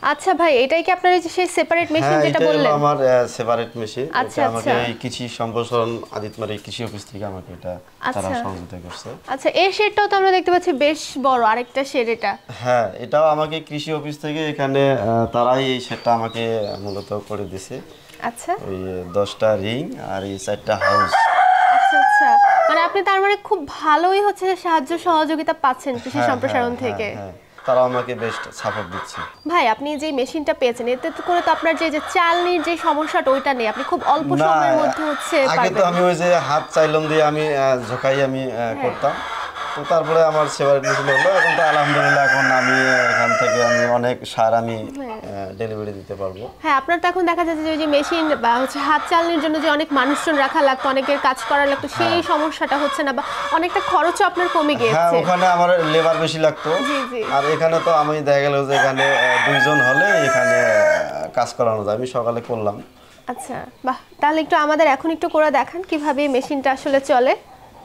আচ্ছা ভাই, এটাই কি আপনার এই যে সেই সেপারেট মেশিন যেটা বললেন? হ্যাঁ, এটা আমার সেপারেট মেশিন। এটা আমাকে এই কৃষি সম্প্রসারণ আদিতমারি কৃষি অফিস থেকে আমাকে এটা তারা সহযোগিতা করছে। আচ্ছা, এই শেডটাও তো আমরা দেখতে পাচ্ছি বেশ বড়, আরেকটা শেড এটা। হ্যাঁ, এটাও আমাকে কৃষি অফিস থেকে এখানে তারাই এই শেডটা আমাকে মূলত করে দিয়েছে। আচ্ছা, ওই 10টা রিং আর এই 4টা হাউস। আচ্ছা আচ্ছা, মানে আপনি তার মানে খুব ভালোই হচ্ছে সাহায্য সহযোগিতা পাচ্ছেন কৃষি সম্প্রসারণ থেকে। তারা আমাকে বেস্ট সাপোর্ট দিচ্ছে। ভাই, আপনি যে মেশিনটা পেয়েছেন এতে তো করে তো আপনার যে চালনির যে সমস্যাটা ওইটা নেই, আপনি খুব অল্প সময়ের মধ্যে হচ্ছে পারবেন। আগে তো আমি ওই যে হাত চাইলাম দিয়ে আমি ঝোকাই আমি করতাম, তো তারপরে আমার সেপারেট মেশিন হলো। এখন তো আলহামদুলিল্লাহ এখন আমি এখান থেকে আমি অনেক সার আমি ডেলিভারি দিতে পারবো। হ্যাঁ, আপনার তো এখন দেখা যাচ্ছে যে ওই যে মেশিন বা হচ্ছে হাত চালনির জন্য যে অনেক মানুষজন রাখা লাগতো, অনেকের কাজ করা লাগতো, সেই সমস্যাটা হচ্ছে না, বা অনেকটা খরচও আপনার কমে গিয়েছে। হ্যাঁ, ওখানে আমার লেবার বেশি লাগতো। আর এখানে তো আমি দেখা গেল যে এখানে 2 জন হলে এখানে কাজ করানো যায়, আমি সকালে করলাম। আচ্ছা, বাহ, তাহলে একটু আমাদের এখন একটু করে দেখান কিভাবে মেশিনটা আসলে চলে।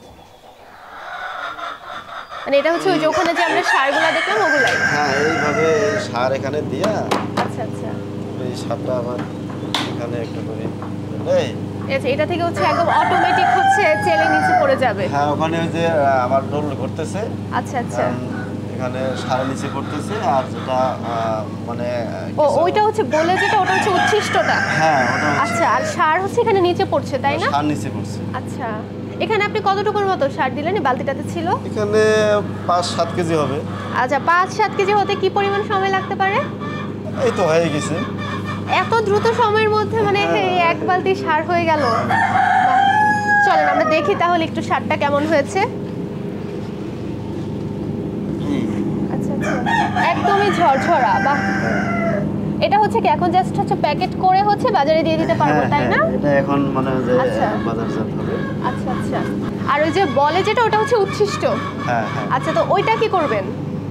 মানে এটা হচ্ছে ওই যে ওখানে যে আমরা সারগুলা দেখলাম ওগুলাই। হ্যাঁ, এইভাবে সার এখানে দিয়া। আচ্ছা আচ্ছা, এই সারটা আবার এখানে একটু করে এই আচ্ছা, এটা থেকে হচ্ছে একদম অটোমেটিক হচ্ছে চেলে নিচে পড়ে যাবে। হ্যাঁ, ওখানে ওই যে আমার ডোল করতেছে। আচ্ছা আচ্ছা, এখানে সার নিচে পড়তেছে। আর যেটা মানে ওইটা হচ্ছে বলে যেটা ওটা হচ্ছে উচ্ছিষ্টটা। হ্যাঁ, ওটা আচ্ছা, আর সার হচ্ছে এখানে নিচে পড়ছে, তাই না? সার নিচে পড়ছে। আচ্ছা, এখানে আপনি কতটুকুর মতো সার দিলেন? এই বালতিটাতে ছিল এখানে 5-7 কেজি হবে। আচ্ছা, 5-7 কেজি হতে কি পরিমাণ সময় লাগতে পারে? এই তো হয়ে গেছে। এত দ্রুত সময়ের মধ্যে মানে এক বালতি সার হয়ে গেল। চলেন আমরা দেখি তাহলে একটু সারটা কেমন হয়েছে। আচ্ছা আচ্ছা, একদমই ঝরঝরা। বাহ, এটা হচ্ছে কি এখন জাস্ট হচ্ছে প্যাকেট করে হচ্ছে বাজারে দিয়ে দিতে পারবো, তাই না? এটা এখন মানে যে বাজারজাত হবে। আচ্ছা আচ্ছা, আর ওই যে বলে যেটা ওটা হচ্ছে উচ্ছিষ্ট। হ্যাঁ হ্যাঁ, আচ্ছা, তো ওইটা কি করবেন?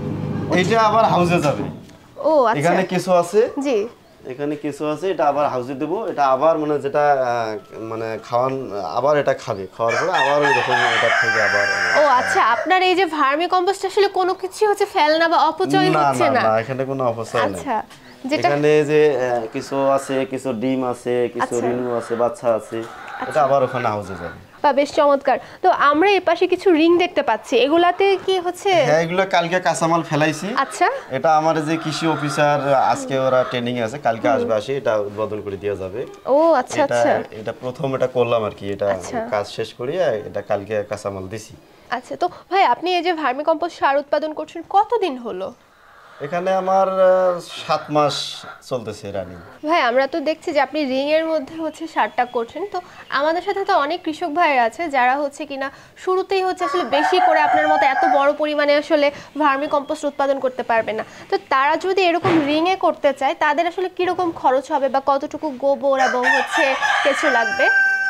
এটা আবার হাউসে যাবে। ও আচ্ছা, এখানে কিছু আছে। জি, এখানে কিছু আছে, এটা আবার হাউসে দেব। এটা আবার মানে যেটা মানে খাওয়ান আবার এটা খাবে, খাওয়ার পরে আবার এরকম এটা থেকে আবার। ও আচ্ছা, আপনার এই যে ভার্মি কম্পোস্ট আসলে কোনো কিছু হচ্ছে ফেলনা বা অপচয় হচ্ছে না? না, এখানে কোনো অপচয় নেই। আচ্ছা, এখানে যে কিছু আছে, কিছু ডিম আছে, কিছু রিনু আছে, বাচ্চা আছে, এটা আবার ওখানে হাউসে যাবে। বা বেশ চমৎকার। তো আমরা এই পাশে কিছু রিং দেখতে পাচ্ছি, এগুলাতে কি হচ্ছে? হ্যাঁ, এগুলো কালকে কাঁচামাল ফেলাইছি। আচ্ছা, এটা আমার যে কৃষি অফিসার আজকে ওরা ট্রেনিং আছে, কালকে আসবে, আসি এটা উদ্বোধন করে দেওয়া যাবে। ও আচ্ছা আচ্ছা, এটা প্রথম এটা করলাম আর কি, এটা কাজ শেষ করিয়ে এটা কালকে কাঁচামাল দিছি। আচ্ছা, তো ভাই আপনি এই যে ভার্মি কম্পোস্ট সার উৎপাদন করছেন কতদিন হলো? এখানে আমার 7 মাস চলতেছে রানিং। ভাই, আমরা তো দেখছি যে আপনি রিং এর মধ্যে হচ্ছে সারটা করছেন, তো আমাদের সাথে তো অনেক কৃষক ভাই আছে যারা হচ্ছে কিনা শুরুতেই হচ্ছে আসলে বেশি করে আপনার মতো এত বড় পরিমাণে আসলে ভার্মি কম্পোস্ট উৎপাদন করতে পারবে না। তো তারা যদি এরকম রিং এ করতে চায় তাদের আসলে কিরকম খরচ হবে বা কতটুকু গোবর এবং হচ্ছে কেঁচো লাগবে?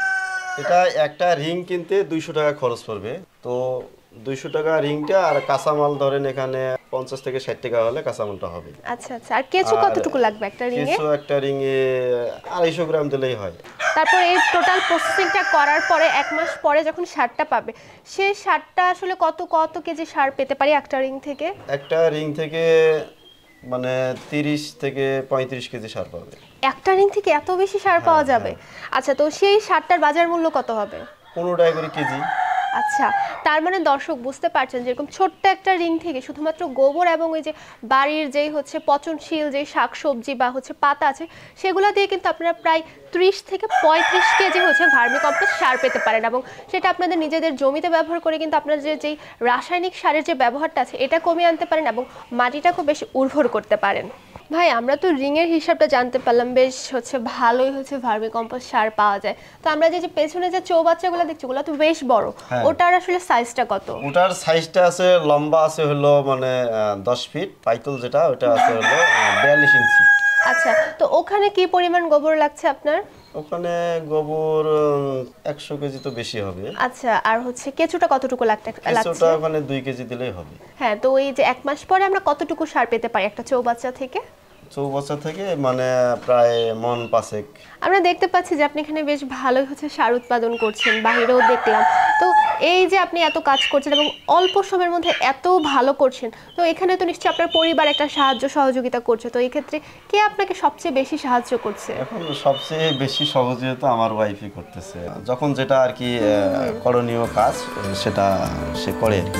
এটা একটা রিং কিনতে 200 টাকা খরচ পড়বে। তো 200 টাকা রিংটা, আর কাঁচামাল ধরেন এখানে 50 থেকে 60 টাকা হলে কাঁচামালটা হবে। আচ্ছা আচ্ছা, আর কেঁচো কতটুকু লাগবে একটা রিং এ? কেঁচো একটা রিং এ 250 গ্রাম দিলেই হয়। তারপর এই টোটাল প্রসেসিংটা করার পরে 1 মাস পরে যখন সারটা পাবে, সেই সারটা আসলে কত কত কেজি সার পেতে পারি একটা রিং থেকে? একটা রিং থেকে মানে 30 থেকে 35 কেজি সার পাবে। একটা রিং থেকে এত বেশি সার পাওয়া যাবে? আচ্ছা, তো সেই সারটার বাজার মূল্য কত হবে? 15 টাকা করে কেজি। আচ্ছা, তার মানে দর্শক বুঝতে পারছেন যেরকম ছোট্ট একটা রিং থেকে শুধুমাত্র গোবর এবং ওই যে বাড়ির যেই হচ্ছে পচনশীল যে শাকসবজি বা হচ্ছে পাতা আছে সেগুলো দিয়ে কিন্তু আপনারা প্রায় 30 থেকে 35 কেজি হচ্ছে ভার্মি কম্পোস্ট সার পেতে পারেন, এবং সেটা আপনাদের নিজেদের জমিতে ব্যবহার করে কিন্তু আপনার যেই রাসায়নিক সারের যে ব্যবহারটা আছে এটা কমিয়ে আনতে পারেন এবং মাটিটাকেও বেশ উর্বর করতে পারেন। ভাই, আমরা তো রিং এর হিসাবটা জানতে পারলাম, বেশ হচ্ছে ভালোই হচ্ছে ভার্মি কম্পোস্ট সার পাওয়া যায়। তো আমরা যে পেছনে যে চৌবাচ্চাগুলো দেখছি ওগুলো তো বেশ বড়, ওটার আসলে সাইজটা কত? ওটার সাইজটা আছে, লম্বা আছে হলো মানে 10 ফিট, পাইতল যেটা ওটা আছে হলো 42 ইঞ্চি। আচ্ছা, তো ওখানে কি পরিমাণ গোবর লাগছে আপনার? ওখানে গোবর 100 কেজি তো বেশি হবে। আচ্ছা, আর হচ্ছে কেঁচোটা কতটুকু লাগছে? কেঁচোটা ওখানে 2 কেজি দিলেই হবে। হ্যাঁ, তো এই যে 1 মাস পরে আমরা কতটুকু সার পেতে পারি একটা চৌবাচ্চা থেকে? চৌবাচ্চা থেকে মানে প্রায় মন 5। আমরা দেখতে পাচ্ছি যে আপনি এখানে বেশ ভালোই হচ্ছে সার উৎপাদন করছেন, বাহিরেও দেখলাম। তো এই যে আপনি এত কাজ করছেন এবং অল্প সময়ের মধ্যে এত ভালো করছেন, তো এখানে তো নিশ্চয়ই আপনার পরিবার একটা সাহায্য সহযোগিতা করছে, তো এই ক্ষেত্রে কে আপনাকে সবচেয়ে বেশি সাহায্য করছে? এখন সবচেয়ে বেশি সহযোগিতা আমার ওয়াইফই করতেছে। যখন যেটা আর কি করণীয় কাজ সেটা সে করে আর কি।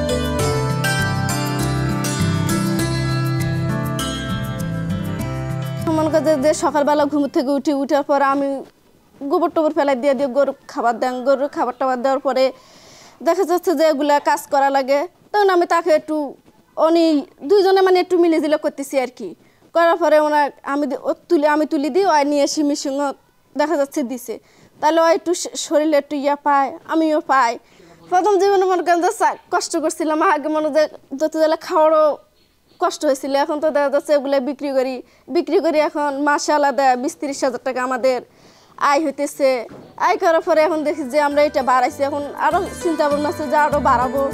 মনে করে যে সকালবেলা ঘুম থেকে উঠার পর আমি গোবর টোবর ফেলাই দিয়ে গরু খাবার দেন, গরুর খাবার টাবার দেওয়ার পরে দেখা যাচ্ছে যে এগুলা কাজ করা লাগে, তখন আমি তাকে একটু দুইজনে মানে একটু মিলেজিলে করতেছি আর কি। করার পরে ওনার আমি তুলি দিই, ওই নিয়ে এসে মিশিং দেখা যাচ্ছে দিছে, তাহলে ওই একটু শরীরে একটু ইয়া পায়, আমিও পাই। প্রথম জীবনে মনে করেন যে কষ্ট করছিলাম, আগে মনে যে যত জেলা খাওয়ারও কষ্ট হয়েছিল, এখন তো দেখা যাচ্ছে এগুলো বিক্রি করি এখন মাসে আলাদা 20-30 হাজার টাকা আমাদের আয় হইতেছে। আয় করার পরে এখন দেখি যে আমরা এটা বাড়াইছি, এখন আরও চিন্তা ভাবনা আছে যে আরও বাড়াবো।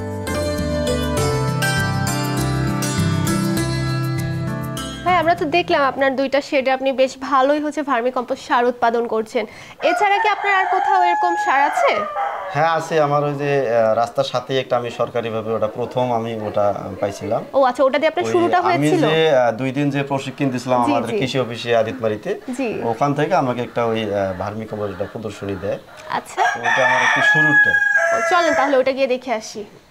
হ্যাঁ, আমরা তো দেখলাম আপনার 2টা শেডে আপনি বেশ ভালোই হচ্ছে ভার্মি কম্পোস্ট সার উৎপাদন করছেন। এছাড়া কি আপনার আর কোথাও এরকম সার আছে? হ্যাঁ আছে, আমার ওই যে রাস্তার সাথেই একটা আমি সরকারিভাবে ওটা প্রথম আমি ওটা পাইছিলাম। ও আচ্ছা, ওটা দিয়ে আপনার শুরুটা হয়েছিল? আমি যে 2 দিন যে প্রশিক্ষণ দিছিলাম আমাদের কৃষি অফিসে আদিতবাড়িতে, ওখান থেকে আমাকে একটা ওই ভার্মি কম্পোস্ট প্রদর্শনী দেয়। আচ্ছা, ওটা আমার একটু শুরুটা। চলেন তাহলে ওটা গিয়ে দেখে আসি।